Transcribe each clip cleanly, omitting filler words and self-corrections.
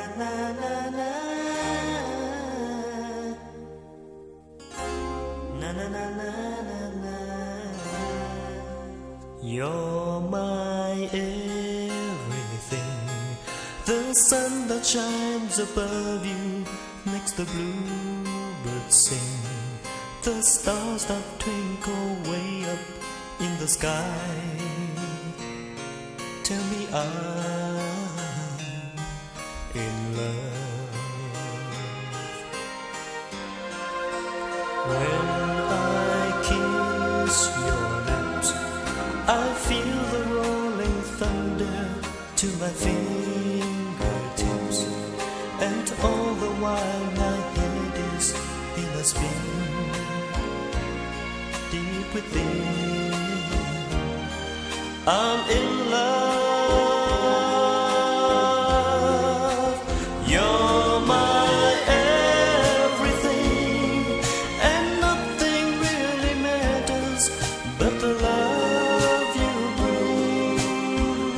na na na na na na na na. You're my everything. The sun that shines above you makes the bluebirds sing. The stars that twinkle way up in the sky tell me I'm in love. When I kiss your lips, I feel the rolling thunder to my fingertips, and all the while my head is in a spin. Deep within, I'm in love. You're my everything, and nothing really matters but the love you bring.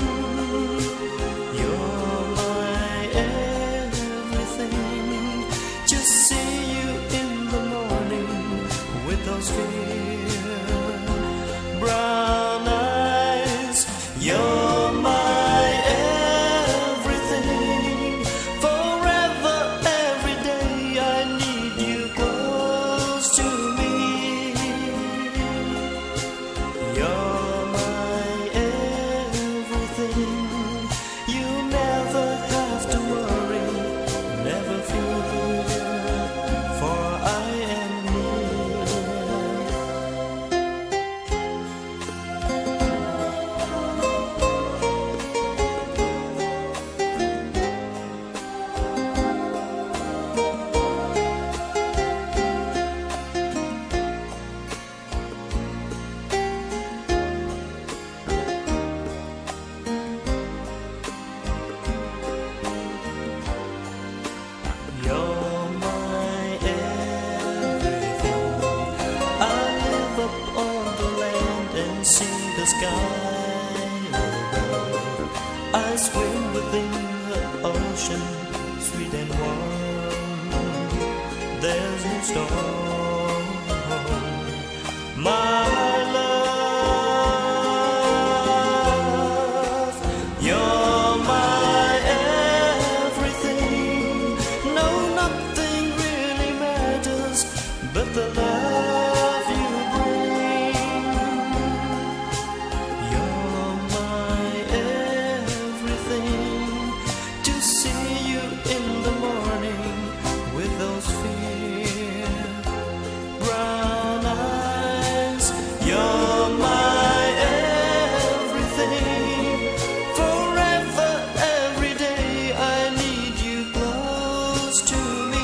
You're my everything. Just see you in the morning with those brown eyes. You're my everything. Forever, every day I need you close to me. You're my everything. You never have to worry, never fear, for I am near. You're my everything. I live up on the land and see the sky above. I swim within the ocean, sweet and warm. There's no storm, my love. You're my everything. No, nothing really matters but the love you bring. You're my everything. To see you in the morning with those brown eyes. You're my everything. Forever, every day I need you close to me.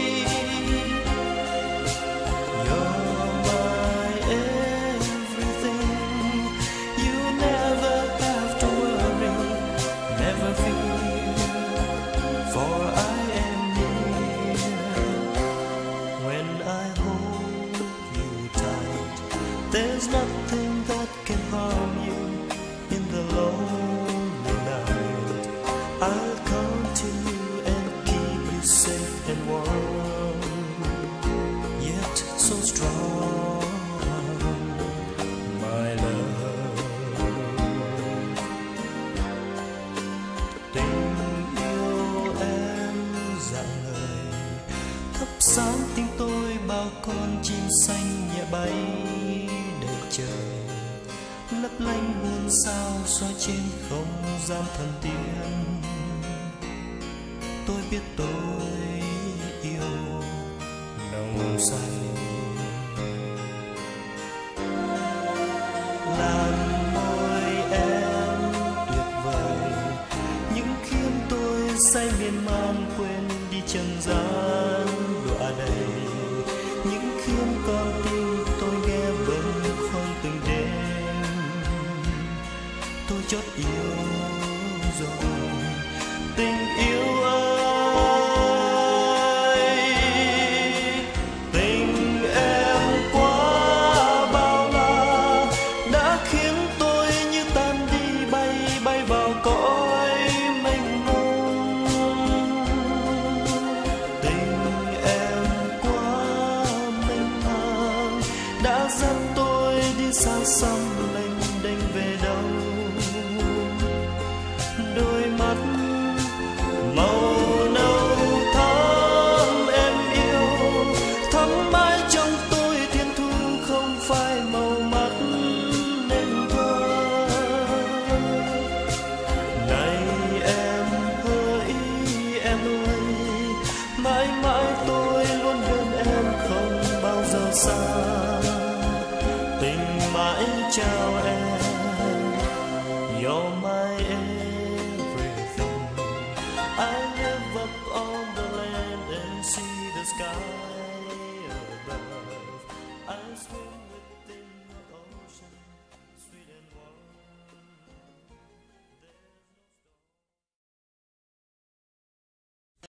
You're my everything. You never have to worry, never fear, for I am near. When I hold you tight, there's nothing that can harm you in the lonely night. I'll come to you and keep you safe and warm, yet so strong, my love. Tình yêu em rạng ngời, thắp sáng tiếng tôi bao con chim xanh nhẹ bay đầy trời, lấp lánh muôn sao soi trên không gian thần tiên. Tôi biết tôi yêu nồng say. Làn môi em tuyệt vời, những khiến tôi say miên man quên đi trần gian đọa đầy, những khiến con tim tôi nghe bâng khuâng từng đêm. Tôi chót yêu rồi tình yêu ơi, tình em quá bao la đã khiến tôi như tan đi, bay bay vào cõi mênh mông. nuôi. Mãi mãi tôi luôn bên em không bao giờ xa, tình mãi trao em. You're my everything. I live up on the land and see the sky above. I swim